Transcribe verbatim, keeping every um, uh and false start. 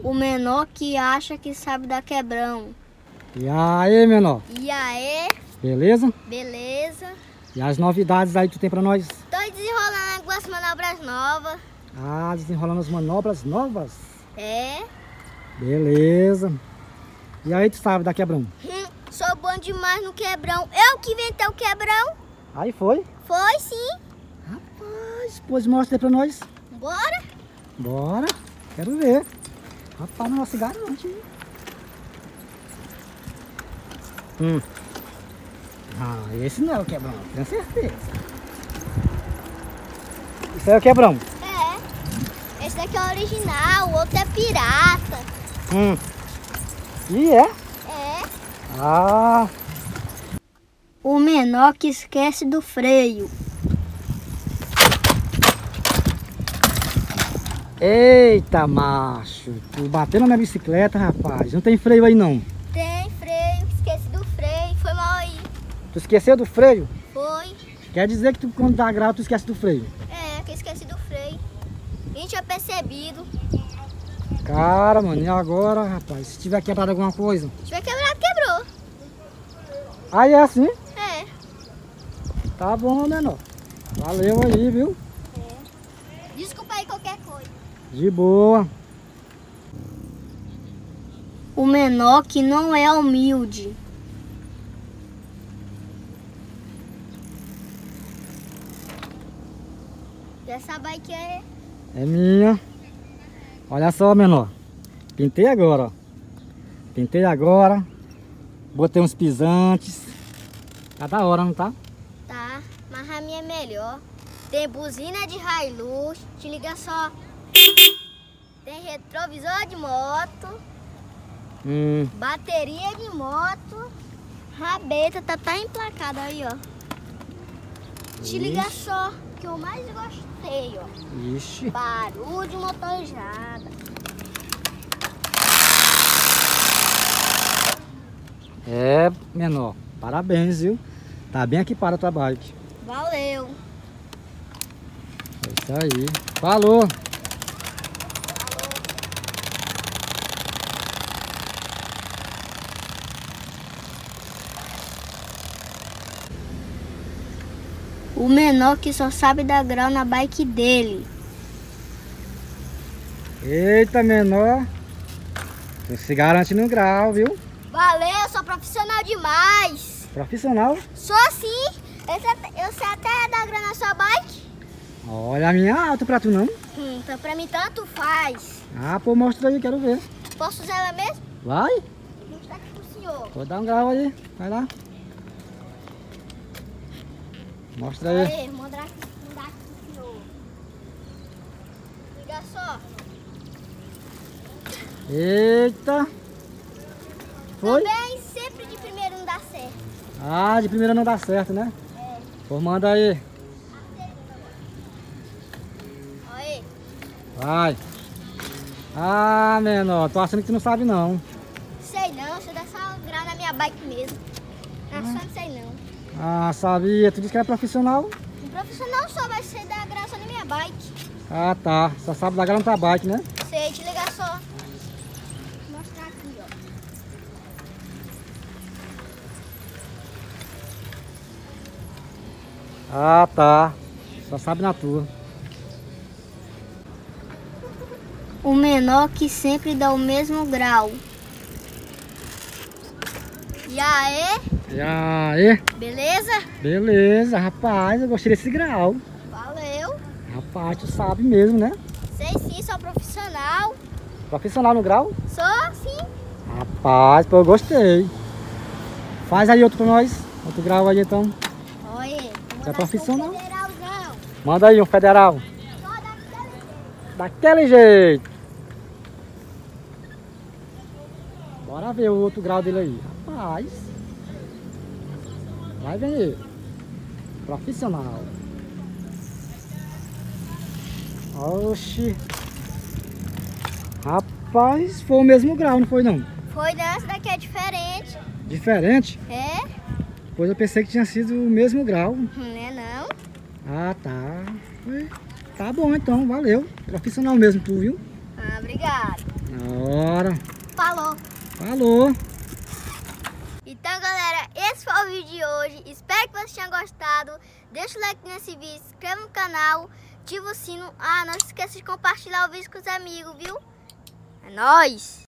O menor que acha que sabe dar quebrão. E aí, menor? E aí? Beleza? Beleza. E as novidades aí que tu tem pra nós? Tô desenrolando algumas manobras novas. Ah, desenrolando as manobras novas? É. Beleza. E aí, tu sabe dar quebrão? Hum, sou bom demais no quebrão. Eu que inventei o quebrão. Aí foi? Foi sim. Rapaz, pois mostra aí pra nós. Bora? Bora. Quero ver. Rapaz, não se garante. Hum. Ah, esse não é o quebrão, tenho certeza. Isso é o quebrão? É. Esse daqui é o original, o outro é pirata. Hum. E é? É. Ah. O menor que esquece do freio. Eita, macho. Tu bateu na minha bicicleta, rapaz. Não tem freio aí, não. Tem freio, esqueci do freio. Foi mal aí. Tu esqueceu do freio? Foi. Quer dizer que tu, quando dá grau, tu esquece do freio? É, que eu esqueci do freio. Nem tinha percebido. Cara, mano, e agora, rapaz? Se tiver quebrado alguma coisa? Se tiver quebrado, quebrou. Aí é assim? É. Tá bom, né, não? Valeu aí, viu? É. Desculpa aí qualquer coisa. De boa. O menor que não é humilde. E essa bike é... É minha. Olha só, menor. Pintei agora, ó. Pintei agora. Botei uns pisantes. Tá da hora, não tá? Tá, mas a minha é melhor. Tem buzina de Hilux, te liga só. Tem retrovisor de moto. Hum. Bateria de moto. Rabeta, tá, tá emplacada aí, ó. Te liga Ixi. só, que eu mais gostei, ó. Ixi. Barulho de motorizada. É, menor. Parabéns, viu? Tá bem aqui para a tua bike. Valeu. É isso aí. Falou. O menor que só sabe dar grau na bike dele. Eita, menor. Tu se garante no grau, viu? Valeu, sou profissional demais. Profissional. Sou sim. Eu sei até, eu sei até dar grau na sua bike. Olha a minha alta pra tu, não? Hum, então pra mim tanto faz. Ah, pô, mostra aí, quero ver. Posso usar ela mesmo? Vai. Vou mostrar aqui pro senhor. Vou dar um grau aí. Vai lá. Mostra aí. Aí, vou mandar aqui, mandar aqui pro senhor. Liga só. Eita. Foi? Também sempre de primeiro não dá certo. Ah, de primeira não dá certo, né? É. Pô, manda aí. Aí. Vai. Ah, menor, tô achando que tu não sabe não. Sei não, você dá só grau na minha bike mesmo. Não, só não sei não. Ah, sabia. Tu disse que era profissional? Um profissional só vai ser dar grau só na minha bike. Ah, tá. Só sabe dar grau na tua bike, né? Sei, te ligar só. Vou mostrar aqui, ó. Ah, tá. Só sabe na tua. O menor que sempre dá o mesmo grau. E aí? E aí? Beleza? Beleza, rapaz. Eu gostei desse grau. Valeu. Rapaz, tu sabe mesmo, né? Sei sim, sou profissional. Profissional no grau? Sou sim. Rapaz, pô, eu gostei. Faz aí outro pra nós. Outro grau aí, então. Olha, Você é profissional? Federalzão. Manda aí um federal. Só daquele jeito. Daquele jeito. Bora ver o outro grau dele aí. Rapaz. Vai ver. Profissional. Oxi. Rapaz, foi o mesmo grau, não foi não? Foi, não, essa daqui é diferente. Diferente? É? Pois eu pensei que tinha sido o mesmo grau. Não é não? Ah, tá. Foi. Tá bom então, valeu. Profissional mesmo tu, viu? Ah, obrigado. Na hora. Falou. Falou. Então, galera, esse foi o vídeo de hoje. Espero que vocês tenham gostado. Deixa o like nesse vídeo, se inscreva no canal, ativa o sino. Ah, não se esqueça de compartilhar o vídeo com os amigos, viu? É nóis!